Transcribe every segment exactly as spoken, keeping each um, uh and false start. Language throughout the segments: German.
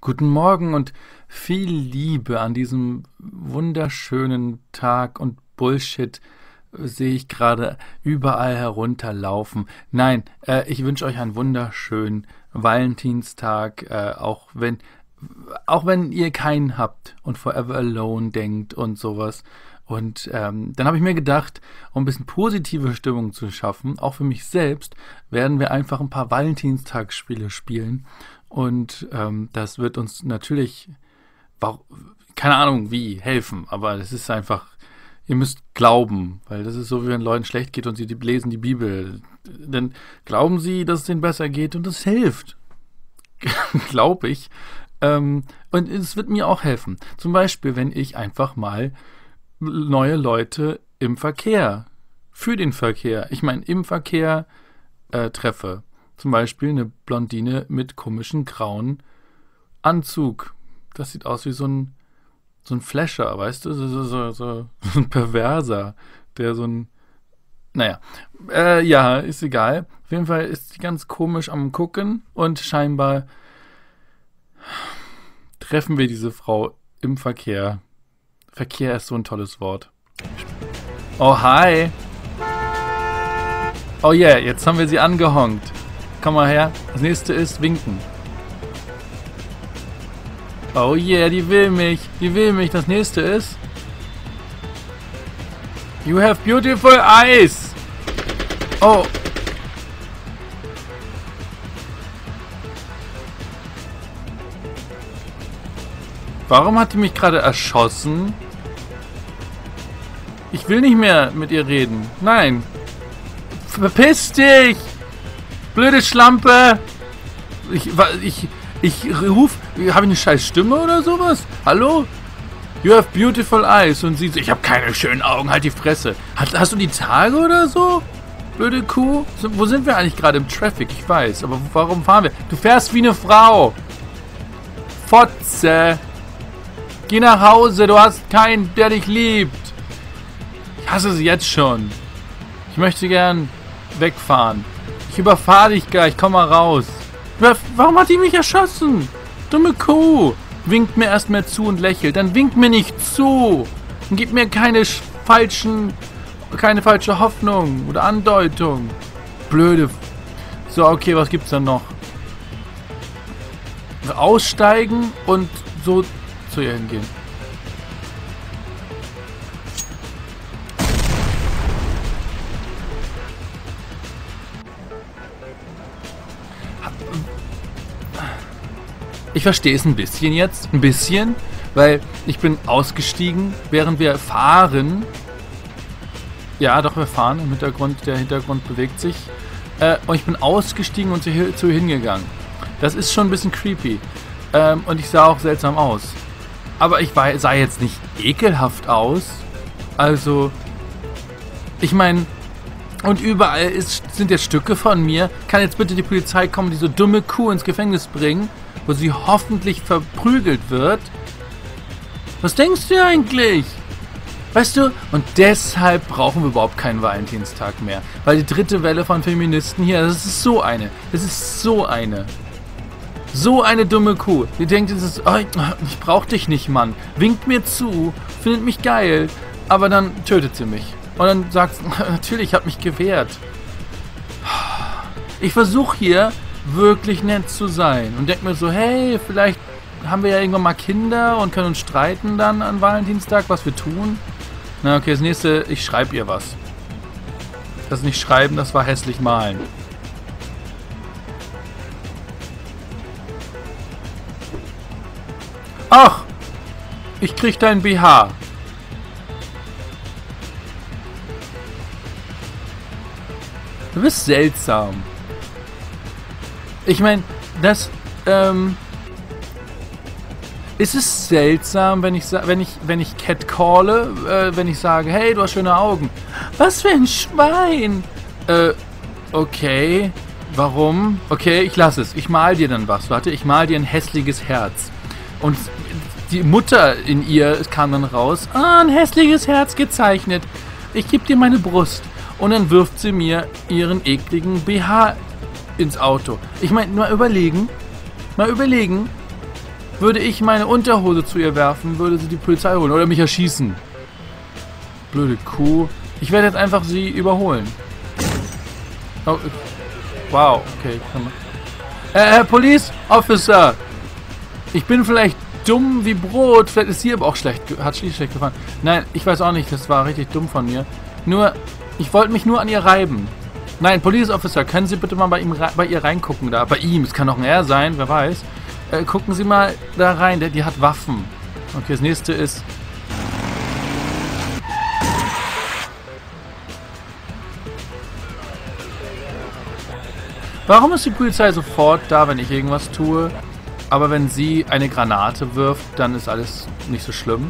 Guten Morgen und viel Liebe an diesem wunderschönen Tag und Bullshit äh, sehe ich gerade überall herunterlaufen. Nein, äh, ich wünsche euch einen wunderschönen Valentinstag, äh, auch wenn auch wenn ihr keinen habt und Forever Alone denkt und sowas. Und ähm, dann habe ich mir gedacht, um ein bisschen positive Stimmung zu schaffen, auch für mich selbst, werden wir einfach ein paar Valentinstagsspiele spielen. Und ähm, das wird uns natürlich, keine Ahnung wie, helfen. Aber das ist einfach, ihr müsst glauben, weil das ist so, wie wenn Leuten schlecht geht und sie die, lesen die Bibel. Dann glauben sie, dass es denen besser geht und das hilft. Glaube ich. Ähm, und es wird mir auch helfen. Zum Beispiel, wenn ich einfach mal neue Leute im Verkehr, für den Verkehr, ich meine im Verkehr äh, treffe. Zum Beispiel eine Blondine mit komischen grauen Anzug. Das sieht aus wie so ein so ein Flasher, weißt du? So, so, so, so ein Perverser, der so ein naja, äh, ja, ist egal. Auf jeden Fall ist sie ganz komisch am Gucken und scheinbar treffen wir diese Frau im Verkehr. Verkehr ist so ein tolles Wort. Oh, hi. Oh yeah, jetzt haben wir sie angehonkt. Komm mal her. Das nächste ist winken. Oh yeah, die will mich. Die will mich. Das nächste ist... You have beautiful eyes. Oh. Warum hat die mich gerade erschossen? Ich will nicht mehr mit ihr reden. Nein. Verpiss dich! Blöde Schlampe! Ich, ich, ich ruf... Habe ich eine scheiß Stimme oder sowas? Hallo? You have beautiful eyes. Und sie so, ich habe keine schönen Augen, halt die Fresse. Hast, hast du die Tage oder so? Blöde Kuh? So, wo sind wir eigentlich gerade im Traffic? Ich weiß, aber warum fahren wir? Du fährst wie eine Frau. Fotze. Geh nach Hause, du hast keinen, der dich liebt. Ich hasse sie jetzt schon. Ich möchte gern wegfahren. Ich überfahre dich gleich, komm mal raus. Warum hat die mich erschossen? Dumme Kuh. Winkt mir erst mal zu und lächelt. Dann winkt mir nicht zu. Und gib mir keine falschen, keine falsche Hoffnung oder Andeutung. Blöde. So, okay, was gibt's dann noch? Aussteigen und so zu ihr hingehen. Ich verstehe es ein bisschen jetzt, ein bisschen, weil ich bin ausgestiegen, während wir fahren. Ja, doch, wir fahren im Hintergrund, der Hintergrund bewegt sich. Äh, und ich bin ausgestiegen und zu, zu ihr hingegangen. Das ist schon ein bisschen creepy. Ähm, und ich sah auch seltsam aus. Aber ich war, sah jetzt nicht ekelhaft aus. Also, ich meine, und überall ist, sind jetzt Stücke von mir. Kann jetzt bitte die Polizei kommen, die so dumme Kuh ins Gefängnis bringen, wo sie hoffentlich verprügelt wird? Was denkst du eigentlich? Weißt du, und deshalb brauchen wir überhaupt keinen Valentinstag mehr. Weil die dritte Welle von Feministen hier, das ist so eine. Das ist so eine. So eine dumme Kuh. Die denkt, das ist, oh, ich brauch dich nicht, Mann. Winkt mir zu, findet mich geil, aber dann tötet sie mich. Und dann sagt sie, natürlich, ich hab mich gewehrt. Ich versuche hier wirklich nett zu sein und denk mir so, hey, vielleicht haben wir ja irgendwann mal Kinder und können uns streiten dann an Valentinstag, was wir tun. Na okay, das nächste, ich schreibe ihr was. Das nicht schreiben, das war hässlich malen. Ach, ich krieg dein B H. Du bist seltsam. Ich meine, das, ähm... ist es seltsam, wenn ich, wenn ich, wenn ich Cat calle, äh, wenn ich sage, hey, du hast schöne Augen. Was für ein Schwein! Äh, okay. Warum? Okay, ich lasse es. Ich mal dir dann was. Warte, ich mal dir ein hässliches Herz. Und die Mutter in ihr kam dann raus. Ah, ein hässliches Herz gezeichnet. Ich gebe dir meine Brust. Und dann wirft sie mir ihren ekligen B H ins Auto. Ich meine, mal überlegen. Mal überlegen. Würde ich meine Unterhose zu ihr werfen, würde sie die Polizei holen oder mich erschießen. Blöde Kuh. Ich werde jetzt einfach sie überholen. Oh, wow, okay. Äh, Herr Police Officer. Ich bin vielleicht dumm wie Brot. Vielleicht ist sie aber auch schlecht, hat sie schlecht gefahren. Nein, ich weiß auch nicht. Das war richtig dumm von mir. Nur, ich wollte mich nur an ihr reiben. Nein, Police Officer, können Sie bitte mal bei, ihm, bei ihr reingucken da? Bei ihm, es kann auch ein er sein, wer weiß. Äh, gucken Sie mal da rein, der, die hat Waffen. Okay, das nächste ist... Warum ist die Polizei sofort da, wenn ich irgendwas tue? Aber wenn sie eine Granate wirft, dann ist alles nicht so schlimm.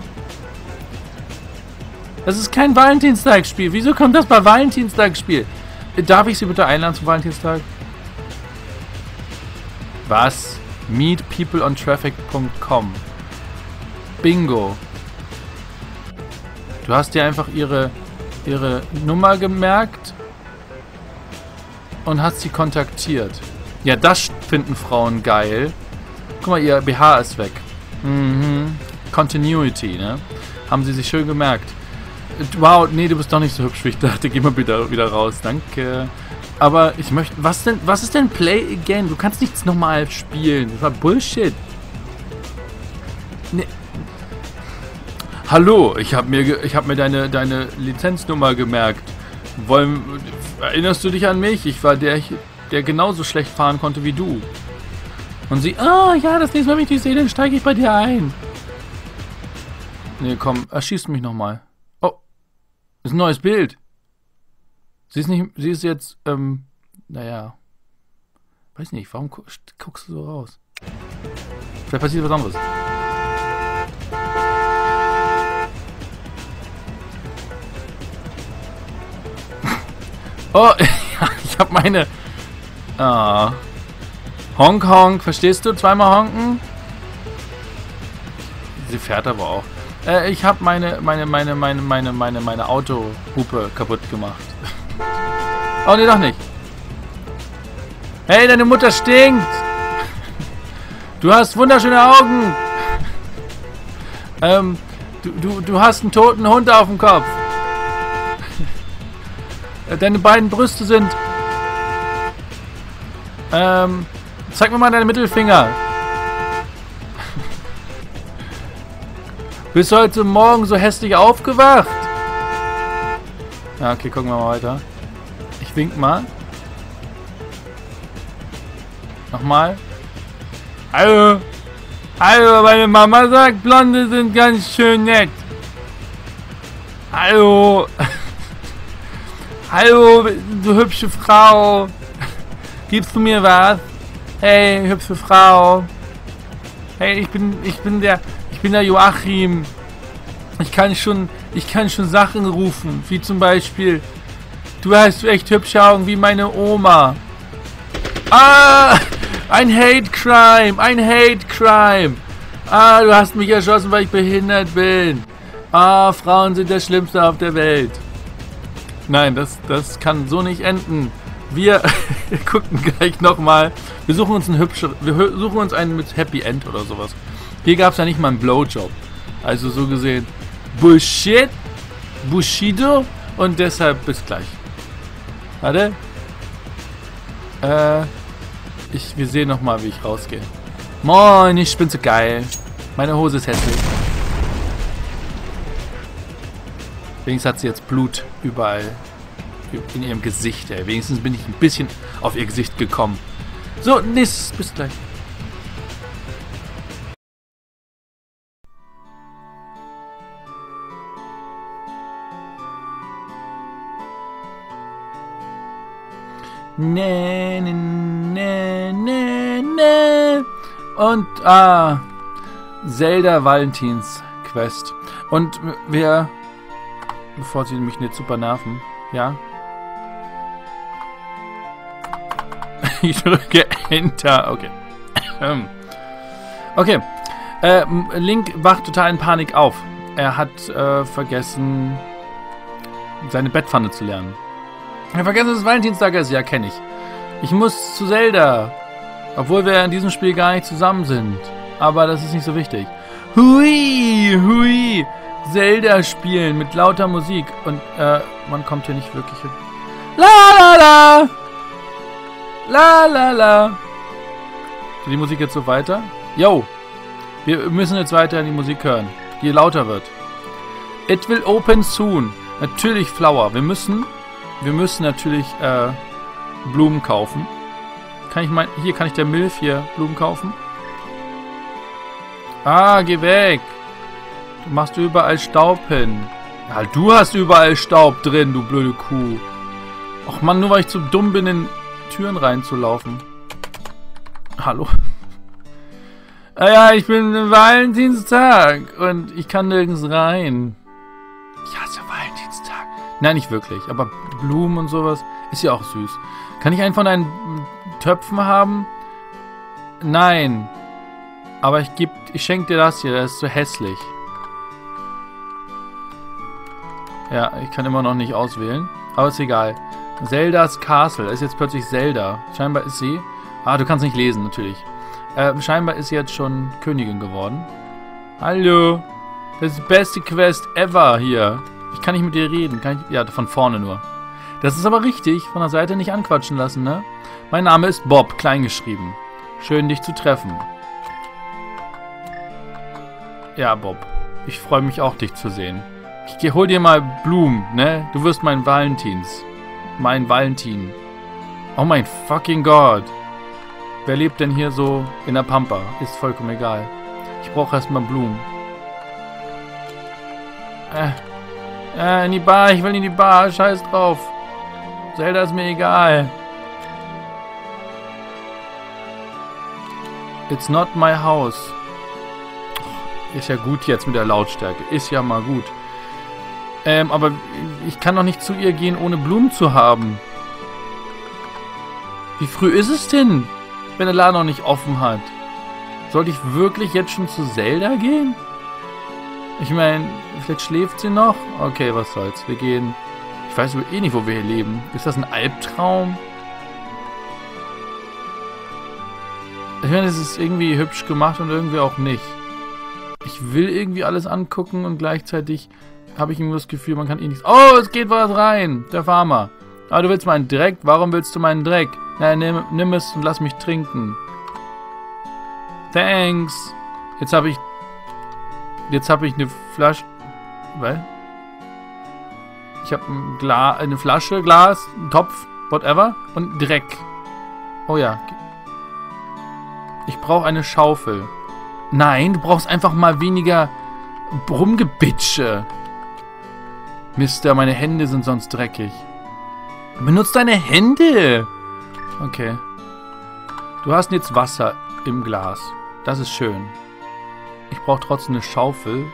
Das ist kein Valentinstagsspiel. Wieso kommt das bei Valentinstagsspiel? Darf ich Sie bitte einladen zum Valentinstag? Was? meet people on traffic punkt com. Bingo. Du hast dir einfach ihre, ihre Nummer gemerkt und hast sie kontaktiert. Ja, das finden Frauen geil. Guck mal, ihr B H ist weg. Mhm. Continuity, ne? Haben sie sich schön gemerkt. Wow, nee, du bist doch nicht so hübsch, wie ich dachte. Geh mal wieder, wieder raus, danke. Aber ich möchte... Was denn? Was ist denn Play Again? Du kannst nichts nochmal spielen. Das war Bullshit. Nee. Hallo, ich habe mir, ich hab mir deine, deine Lizenznummer gemerkt. Wollen, erinnerst du dich an mich? Ich war der, der genauso schlecht fahren konnte wie du. Und sie... Ah, ja, das nächste Mal, wenn ich dich sehe, dann steige ich bei dir ein. Nee, komm, erschießt mich nochmal. Das ist ein neues Bild. Sie ist nicht, sie ist jetzt, ähm, naja. Weiß nicht, warum gu guckst du so raus? Vielleicht passiert was anderes. Oh, ich hab meine... Ah. Honk, honk, verstehst du? Zweimal honken? Sie fährt aber auch. Äh, ich habe meine, meine, meine, meine, meine, meine, meine Autohupe kaputt gemacht. Oh, nee, doch nicht. Hey, deine Mutter stinkt. Du hast wunderschöne Augen. Ähm, du, du, du hast einen toten Hund auf dem Kopf. Deine beiden Brüste sind... Ähm, zeig mir mal deine Mittelfinger. Bist du heute Morgen so hässlich aufgewacht? Ja, okay, gucken wir mal weiter. Ich wink mal. Nochmal. Hallo. Hallo, meine Mama sagt, Blonde sind ganz schön nett. Hallo. Hallo, du hübsche Frau. Gibst du mir was? Hey, hübsche Frau. Hey, ich bin, ich bin der... Ich bin der Joachim. Ich kann schon, ich kann schon Sachen rufen, wie zum Beispiel, du hast echt hübsche Augen wie meine Oma. Ah, ein Hate Crime, ein Hate Crime. Ah, du hast mich erschossen, weil ich behindert bin. Ah, Frauen sind das Schlimmste auf der Welt. Nein, das, das kann so nicht enden. Wir gucken gleich nochmal. Wir suchen uns ein hübscher, wir suchen uns einen mit Happy End oder sowas. Hier gab es ja nicht mal einen Blowjob. Also so gesehen Bullshit, Bushido und deshalb bis gleich. Warte. Äh, ich, wir sehen nochmal, wie ich rausgehe. Moin, ich bin so geil. Meine Hose ist hässlich. Wenigstens hat sie jetzt Blut überall in ihrem Gesicht. Ey. Wenigstens bin ich ein bisschen auf ihr Gesicht gekommen. So, nächstes, bis gleich. Ne, ne, ne, ne, ne. Und, ah, Zelda Valentins Quest. Und wir, bevor sie mich nicht super nerven, ja. Ich drücke Enter, okay. Okay, äh, Link wacht total in Panik auf. Er hat äh, vergessen, seine Bettpfanne zu lernen. Er hat vergessen, dass es Valentinstag ist. Ja, kenne ich. Ich muss zu Zelda. Obwohl wir in diesem Spiel gar nicht zusammen sind. Aber das ist nicht so wichtig. Hui, hui. Zelda spielen mit lauter Musik. Und äh, man kommt hier nicht wirklich hin. La la la. La la la. Geht die Musik jetzt so weiter? Yo. Wir müssen jetzt weiter die Musik hören, die lauter wird. It will open soon. Natürlich Flower. Wir müssen, wir müssen natürlich äh, Blumen kaufen. Kann ich mein, hier kann ich der Milf hier Blumen kaufen. Ah, geh weg. Du machst überall Staub hin. Ja, du hast überall Staub drin, du blöde Kuh. Och Mann, nur weil ich zu dumm bin, in Türen reinzulaufen. Hallo. Ah ja, ich bin Valentinstag und ich kann nirgends rein. Ich hasse Valentinstag. Nein, nicht wirklich, aber Blumen und sowas ist ja auch süß. Kann ich einen von deinen Töpfen haben? Nein. Aber ich geb, ich schenke dir das hier, das ist so hässlich. Ja, ich kann immer noch nicht auswählen, aber ist egal. Zeldas Castle ist jetzt plötzlich Zelda. Scheinbar ist sie... Ah, du kannst nicht lesen, natürlich. Äh, scheinbar ist sie jetzt schon Königin geworden. Hallo. Das ist die beste Quest ever hier. Ich kann nicht mit dir reden. Kann ich, ja, von vorne nur. Das ist aber richtig. Von der Seite nicht anquatschen lassen, ne? Mein Name ist Bob, kleingeschrieben. Schön, dich zu treffen. Ja, Bob. Ich freue mich auch, dich zu sehen. Ich geh, hol dir mal Blumen, ne? Du wirst mein Valentins. Mein Valentin. Oh mein fucking Gott. Wer lebt denn hier so in der Pampa? Ist vollkommen egal. Ich brauche erstmal Blumen. Äh, äh, in die Bar. Ich will in die Bar. Scheiß drauf. Zelda ist mir egal. It's not my house. Ist ja gut jetzt mit der Lautstärke. Ist ja mal gut. Ähm, aber ich kann doch nicht zu ihr gehen, ohne Blumen zu haben. Wie früh ist es denn? Wenn der Laden noch nicht offen hat. Sollte ich wirklich jetzt schon zu Zelda gehen? Ich meine, vielleicht schläft sie noch? Okay, was soll's. Wir gehen... Ich weiß eh nicht, wo wir hier leben. Ist das ein Albtraum? Ich meine, es ist irgendwie hübsch gemacht und irgendwie auch nicht. Ich will irgendwie alles angucken und gleichzeitig habe ich irgendwie das Gefühl, man kann eh nichts... Oh, es geht was rein! Der Farmer. Aber du willst meinen Dreck? Warum willst du meinen Dreck? Na, nimm, nimm es und lass mich trinken. Thanks. Jetzt habe ich... Jetzt habe ich eine Flasche... Was? Ich habe ein Gla eine Flasche, Glas, einen Topf, whatever. Und Dreck. Oh ja. Ich brauche eine Schaufel. Nein, du brauchst einfach mal weniger Rumgebitsche. Mister, meine Hände sind sonst dreckig. Benutz deine Hände. Okay. Du hast jetzt Wasser im Glas. Das ist schön. Ich brauche trotzdem eine Schaufel.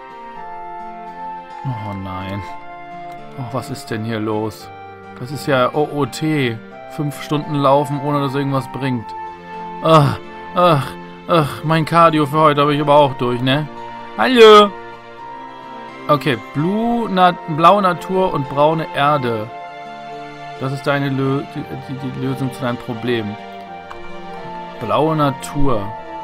Oh nein. Oh, was ist denn hier los? Das ist ja O O T. Fünf Stunden laufen, ohne dass irgendwas bringt. Ach, ach, ach. Mein Cardio für heute habe ich aber auch durch, ne? Hallo. Okay, Blue, Na, blaue Natur und braune Erde. Das ist deine Lö die, die, die Lösung zu deinem Problem. Blaue Natur.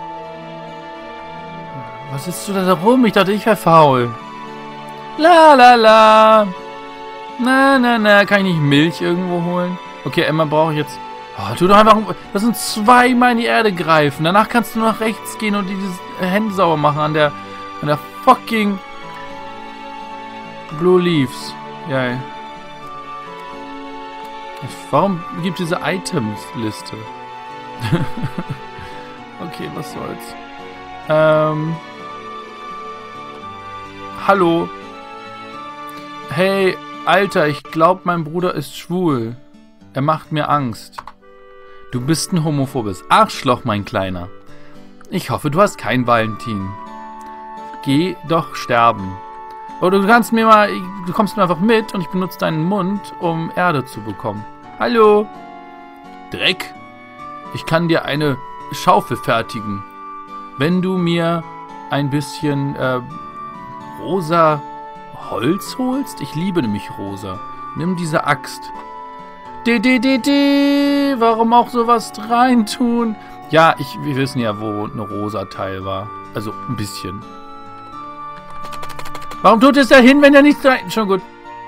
Was sitzt du da rum? Ich dachte, ich wäre faul. La la la. Na, na, na. Kann ich nicht Milch irgendwo holen? Okay, Emma brauche ich jetzt... Oh, tu doch einfach... Das sind zweimal in die Erde greifen. Danach kannst du nach rechts gehen und dieses Hände sauber machen an der... An der fucking... Blue Leaves. Ja, ja. Warum gibt es diese Items-Liste? Okay, was soll's. Ähm... Hallo. Hey, Alter, ich glaube, mein Bruder ist schwul. Er macht mir Angst. Du bist ein homophobes Arschloch, mein Kleiner. Ich hoffe, du hast keinen Valentin. Geh doch sterben. Oder du kannst mir mal, du kommst mir einfach mit und ich benutze deinen Mund, um Erde zu bekommen. Hallo. Dreck. Ich kann dir eine Schaufel fertigen. Wenn du mir ein bisschen äh, rosa Holz holst? Ich liebe nämlich rosa. Nimm diese Axt. De, de, de, de. Warum auch sowas reintun? Ja, ich, wir wissen ja, wo eine rosa Teil war. Also ein bisschen. Warum tut es da hin, wenn er nicht da... Schon gut.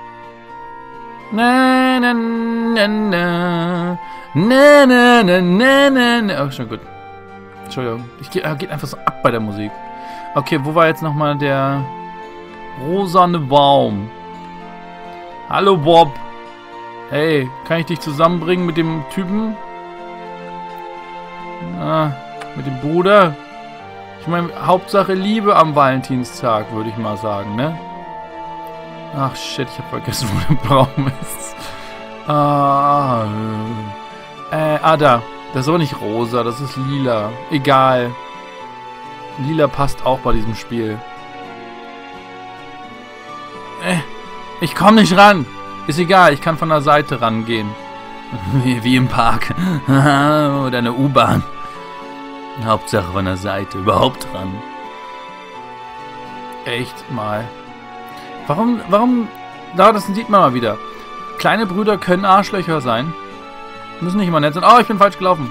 Na, na, na, na. Na, na, na, na, na, na. Oh, schon gut. Entschuldigung. Ich gehe äh, geht einfach so ab bei der Musik. Okay, wo war jetzt nochmal der rosane Baum? Hallo, Bob. Hey, kann ich dich zusammenbringen mit dem Typen? Ah, mit dem Bruder? Ich meine, Hauptsache Liebe am Valentinstag, würde ich mal sagen, ne? Ach, shit, ich habe vergessen, wo der Baum ist. Ah, äh, ah, da. Das ist aber nicht rosa, das ist lila. Egal. Lila passt auch bei diesem Spiel. Äh, ich komme nicht ran. Ist egal, ich kann von der Seite rangehen. Wie, wie im Park. Oder eine U-Bahn. Hauptsache von der Seite. Überhaupt ran. Echt mal. Warum, warum... Da, das sieht man mal wieder. Kleine Brüder können Arschlöcher sein. Müssen nicht immer nett sein. Oh, ich bin falsch gelaufen.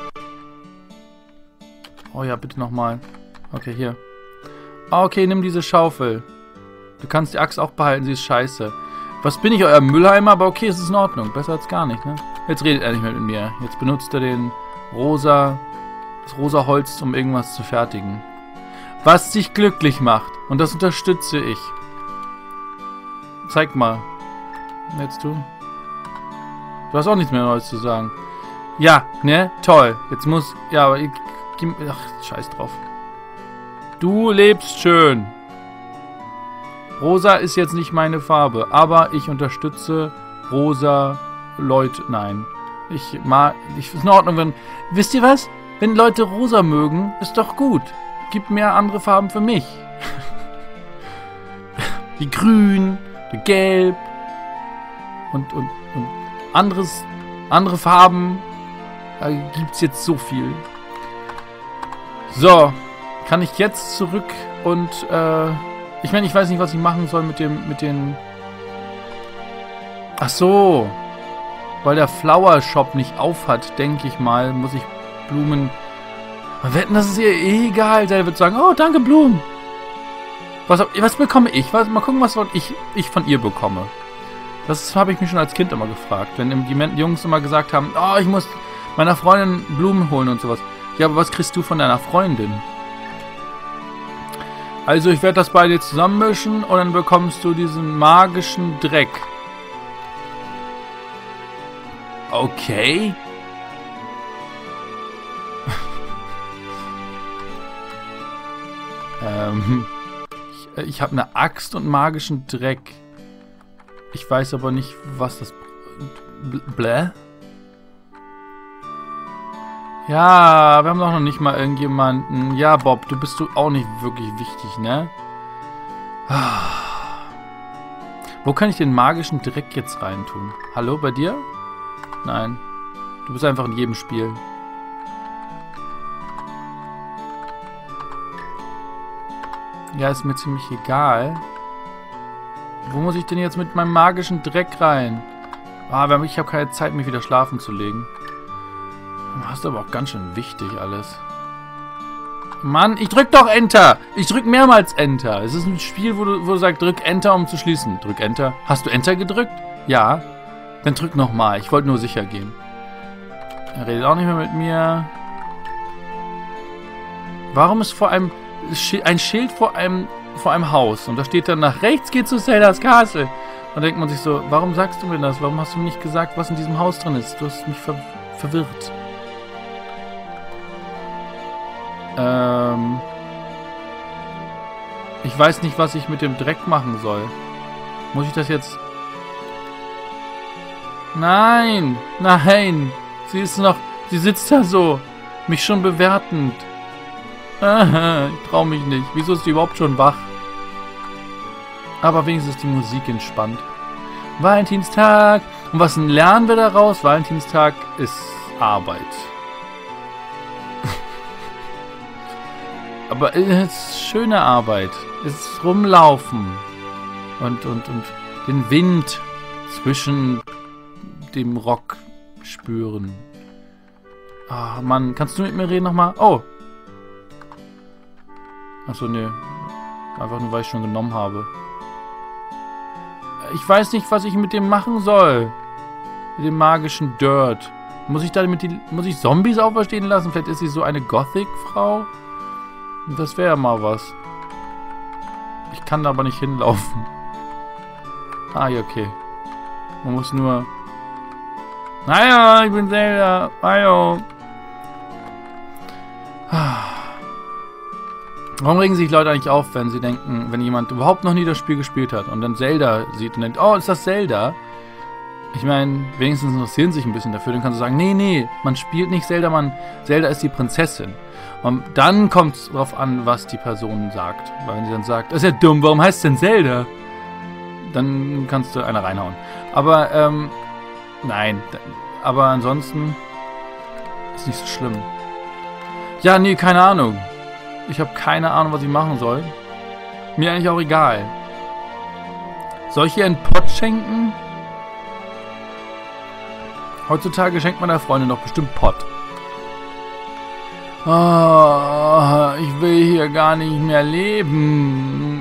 Oh ja, bitte nochmal. Okay, hier. Okay, nimm diese Schaufel. Du kannst die Axt auch behalten, sie ist scheiße. Was bin ich, euer Mülleimer? Aber okay, es ist in Ordnung. Besser als gar nicht, ne? Jetzt redet er nicht mehr mit mir. Jetzt benutzt er den rosa... das rosa Holz, um irgendwas zu fertigen. Was dich glücklich macht. Und das unterstütze ich. Zeig mal. Jetzt du. Du hast auch nichts mehr Neues zu sagen. Ja, ne? Toll. Jetzt muss... Ja, aber... Ich, ach, scheiß drauf. Du lebst schön. Rosa ist jetzt nicht meine Farbe, aber ich unterstütze rosa Leute. Nein. Ich mag... Ich, ist in Ordnung, wenn... Wisst ihr was? Wenn Leute rosa mögen, ist doch gut. Gib mir andere Farben für mich. Wie grün, wie gelb und, und, und anderes, andere Farben. Da gibt es jetzt so viel. So, kann ich jetzt zurück und äh, ich meine, ich weiß nicht, was ich machen soll mit dem, mit den... Ach so, weil der Flower Shop nicht auf hat, denke ich mal, muss ich Blumen... Wir wetten, das ist ihr eh egal. Der wird sagen, oh, danke, Blumen. Was, was bekomme ich? Was, mal gucken, was ich, ich von ihr bekomme. Das habe ich mich schon als Kind immer gefragt. Wenn die Jungs immer gesagt haben, oh, ich muss meiner Freundin Blumen holen und sowas. Ja, aber was kriegst du von deiner Freundin? Also, ich werde das beide zusammenmischen und dann bekommst du diesen magischen Dreck. Okay. ähm, ich, ich habe eine Axt und magischen Dreck. Ich weiß aber nicht, was das... Bläh? Ja, wir haben doch noch nicht mal irgendjemanden. Ja, Bob, du bist du auch nicht wirklich wichtig, ne? Wo kann ich den magischen Dreck jetzt reintun? Hallo, bei dir? Nein. Du bist einfach in jedem Spiel. Ja, ist mir ziemlich egal. Wo muss ich denn jetzt mit meinem magischen Dreck rein? Ah, ich habe keine Zeit, mich wieder schlafen zu legen. Das ist aber auch ganz schön wichtig alles. Mann, ich drück doch Enter. Ich drück mehrmals Enter. Es ist ein Spiel, wo du, wo du sagst, drück Enter, um zu schließen. Drück Enter. Hast du Enter gedrückt? Ja. Dann drück nochmal. Ich wollte nur sicher gehen. Er redet auch nicht mehr mit mir. Warum ist vor einem ein Schild vor einem vor einem Haus? Und da steht dann, nach rechts geht zu Zelda's Castle. Da denkt man sich so, warum sagst du mir das? Warum hast du mir nicht gesagt, was in diesem Haus drin ist? Du hast mich ver verwirrt. Ähm... Ich weiß nicht, was ich mit dem Dreck machen soll. Muss ich das jetzt... Nein! Nein! Sie ist noch... Sie sitzt da so. Mich schon bewertend. Ich trau mich nicht. Wieso ist die überhaupt schon wach? Aber wenigstens ist die Musik entspannt. Valentinstag. Und was lernen wir daraus? Valentinstag ist Arbeit. Aber es ist schöne Arbeit. Es ist rumlaufen. Und, und, und den Wind zwischen dem Rock spüren. Ah, Mann, kannst du mit mir reden nochmal? Oh. Achso, nee. Einfach nur, weil ich schon genommen habe. Ich weiß nicht, was ich mit dem machen soll. Mit dem magischen Dirt. Muss ich damit die... Muss ich Zombies auferstehen lassen? Vielleicht ist sie so eine Gothic-Frau? Das wäre ja mal was. Ich kann da aber nicht hinlaufen. Ah, ja, okay. Man muss nur... Naja, ich bin Zelda. Hallo. Warum regen sich Leute eigentlich auf, wenn sie denken, wenn jemand überhaupt noch nie das Spiel gespielt hat und dann Zelda sieht und denkt, oh, ist das Zelda? Ich meine, wenigstens interessieren sie sich ein bisschen dafür. Dann kannst du sagen, nee, nee, man spielt nicht Zelda, man, Zelda ist die Prinzessin. Und dann kommt es darauf an, was die Person sagt. Weil wenn sie dann sagt, das ist ja dumm, warum heißt es denn Zelda? Dann kannst du einer reinhauen. Aber, ähm, nein. Aber ansonsten ist nicht so schlimm. Ja, nee, keine Ahnung. Ich habe keine Ahnung, was ich machen soll. Mir eigentlich auch egal. Soll ich ihr einen Pott schenken? Heutzutage schenkt man der Freundin doch bestimmt Pott. Oh, ich will hier gar nicht mehr leben.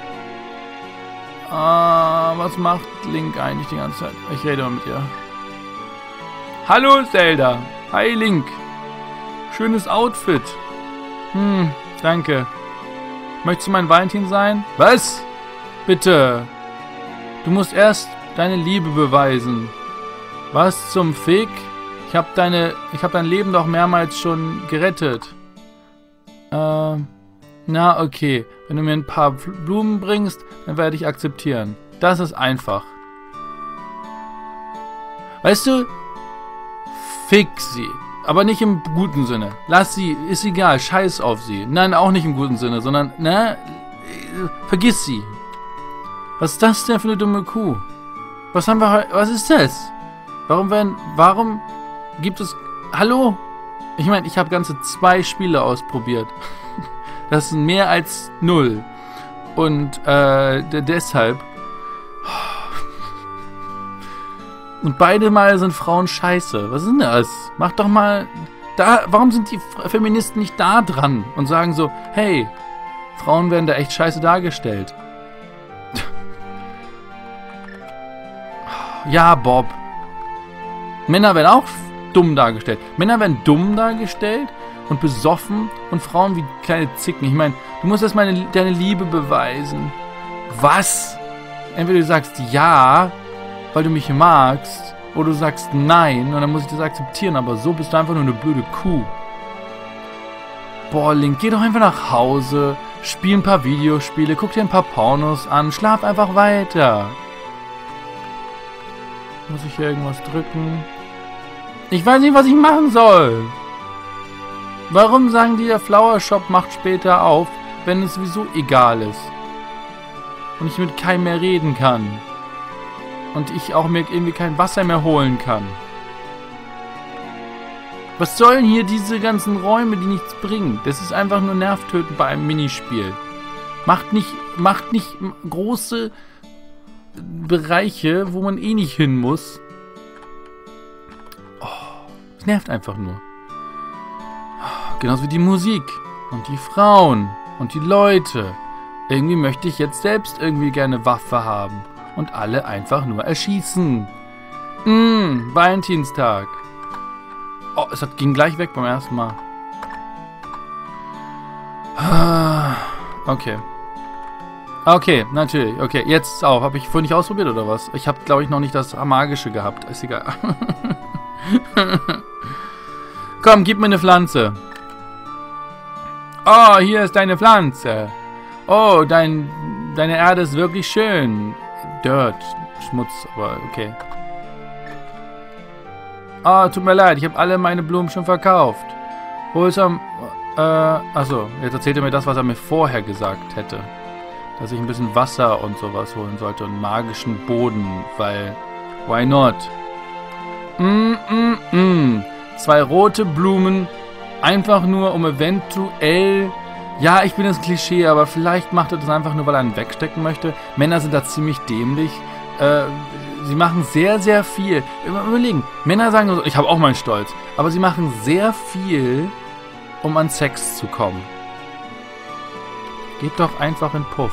Ah, was macht Link eigentlich die ganze Zeit? Ich rede mal mit ihr. Hallo Zelda. Hi Link. Schönes Outfit. Hm, danke. Möchtest du mein Valentin sein? Was? Bitte. Du musst erst deine Liebe beweisen. Was zum Fick? Ich hab deine, ich hab dein Leben doch mehrmals schon gerettet. Ähm, na okay. Wenn du mir ein paar Blumen bringst, dann werde ich akzeptieren. Das ist einfach. Weißt du? Fick sie. Aber nicht im guten Sinne. Lass sie, ist egal, scheiß auf sie. Nein, auch nicht im guten Sinne, sondern, ne? Vergiss sie. Was ist das denn für eine dumme Kuh? Was haben wir heute, was ist das? Warum werden, warum gibt es, hallo? Ich meine, ich habe ganze zwei Spiele ausprobiert. Das sind mehr als null. Und, äh, deshalb. Und beide Mal sind Frauen scheiße. Was ist denn das? Mach doch mal, da, warum sind die Feministen nicht da dran und sagen so, hey, Frauen werden da echt scheiße dargestellt. Ja, Bob. Männer werden auch dumm dargestellt. Männer werden dumm dargestellt und besoffen und Frauen wie kleine Zicken. Ich meine, du musst erstmal deine, deine Liebe beweisen. Was? Entweder du sagst ja, weil du mich magst, oder du sagst nein und dann muss ich das akzeptieren, aber so bist du einfach nur eine blöde Kuh. Boah, Link, geh doch einfach nach Hause, spiel ein paar Videospiele, guck dir ein paar Pornos an, schlaf einfach weiter. Muss ich hier irgendwas drücken? Ich weiß nicht, was ich machen soll. Warum sagen die, der Flower Shop macht später auf, wenn es sowieso egal ist? Und ich mit keinem mehr reden kann. Und ich auch mir irgendwie kein Wasser mehr holen kann. Was sollen hier diese ganzen Räume, die nichts bringen? Das ist einfach nur nervtötend bei einem Minispiel. Macht nicht, macht nicht große Bereiche, wo man eh nicht hin muss. Oh, es nervt einfach nur. Genauso wie die Musik und die Frauen und die Leute. Irgendwie möchte ich jetzt selbst irgendwie gerne Waffe haben und alle einfach nur erschießen. Mmh, Valentinstag. Oh, es hat, ging gleich weg beim ersten Mal. Okay. Okay, natürlich. Okay, jetzt auch. Habe ich vorhin nicht ausprobiert oder was? Ich habe, glaube ich, noch nicht das Magische gehabt. Ist egal. Komm, gib mir eine Pflanze. Oh, hier ist deine Pflanze. Oh, dein, deine Erde ist wirklich schön. Dirt. Schmutz, aber okay. Ah, oh, tut mir leid. Ich habe alle meine Blumen schon verkauft. Wo ist er? Äh, achso. Jetzt erzählt er mir das, was er mir vorher gesagt hätte. Dass ich ein bisschen Wasser und sowas holen sollte und magischen Boden, weil why not? Mm, mm, mm. Zwei rote Blumen, einfach nur um eventuell, ja, ich bin das Klischee, aber vielleicht macht er das einfach nur, weil er einen wegstecken möchte. Männer sind da ziemlich dämlich. Äh, sie machen sehr, sehr viel. Überlegen, Männer sagen so, ich habe auch meinen Stolz, aber sie machen sehr viel, um an Sex zu kommen. Geht doch einfach in Puff.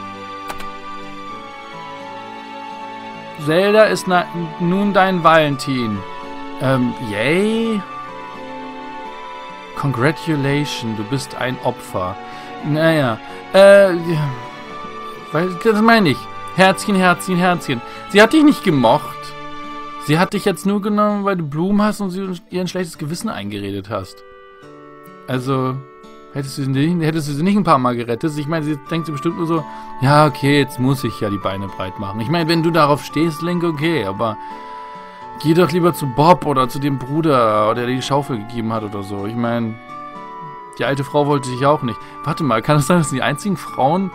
Zelda ist na, nun dein Valentin. Ähm, yay? Congratulations, du bist ein Opfer. Naja, äh, weil, das meine ich. Herzchen, Herzchen, Herzchen. Sie hat dich nicht gemocht. Sie hat dich jetzt nur genommen, weil du Blumen hast und sie ihr ein schlechtes Gewissen eingeredet hast. Also, hättest du sie nicht, hättest du sie nicht ein paar Mal gerettet. Ich meine, sie denkt sich bestimmt nur so, ja, okay, jetzt muss ich ja die Beine breit machen. Ich meine, wenn du darauf stehst, Link, okay, aber geh doch lieber zu Bob oder zu dem Bruder, der dir die Schaufel gegeben hat oder so. Ich meine, die alte Frau wollte dich auch nicht. Warte mal, kann es sein, dass die einzigen Frauen...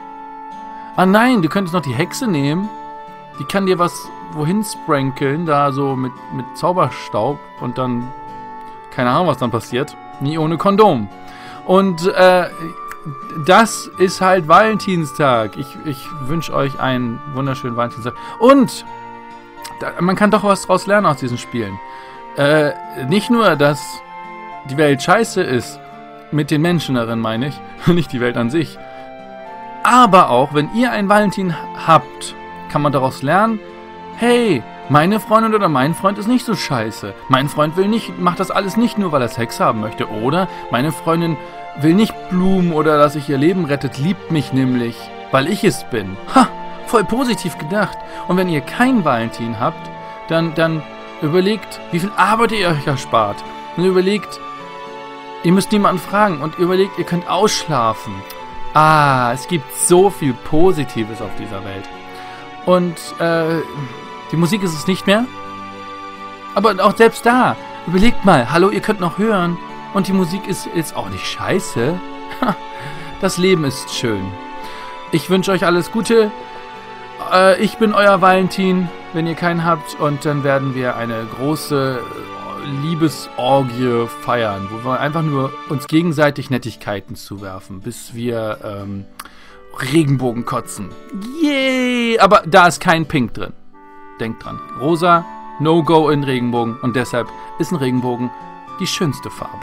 Ah nein, du könntest noch die Hexe nehmen. Die kann dir was wohin sprankeln, da so mit, mit Zauberstaub und dann... Keine Ahnung, was dann passiert. Nie ohne Kondom. Und äh, das ist halt Valentinstag. Ich, ich wünsche euch einen wunderschönen Valentinstag. Und da, man kann doch was draus lernen aus diesen Spielen. Äh, nicht nur, dass die Welt scheiße ist, mit den Menschen darin meine ich, nicht die Welt an sich. Aber auch, wenn ihr einen Valentin habt, kann man daraus lernen, hey, meine Freundin oder mein Freund ist nicht so scheiße. Mein Freund will nicht, macht das alles nicht nur, weil er Sex haben möchte. Oder meine Freundin will nicht Blumen oder dass ich ihr Leben rettet, liebt mich nämlich, weil ich es bin. Ha, voll positiv gedacht. Und wenn ihr keinen Valentin habt, dann, dann überlegt, wie viel Arbeit ihr euch erspart. Und überlegt, ihr müsst niemanden fragen. Und überlegt, ihr könnt ausschlafen. Ah, es gibt so viel Positives auf dieser Welt. Und, äh... die Musik ist es nicht mehr. Aber auch selbst da, überlegt mal, hallo, ihr könnt noch hören. Und die Musik ist jetzt auch nicht scheiße. Das Leben ist schön. Ich wünsche euch alles Gute. Äh, ich bin euer Valentin, wenn ihr keinen habt. Und dann werden wir eine große Liebesorgie feiern, wo wir einfach nur uns gegenseitig Nettigkeiten zuwerfen, bis wir ähm, Regenbogen kotzen. Yay! Aber da ist kein Pink drin. Denkt dran, rosa, No-Go in Regenbogen und deshalb ist ein Regenbogen die schönste Farbe.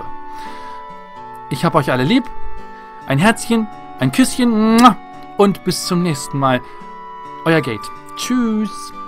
Ich hab euch alle lieb, ein Herzchen, ein Küsschen und bis zum nächsten Mal. Euer Gate. Tschüss.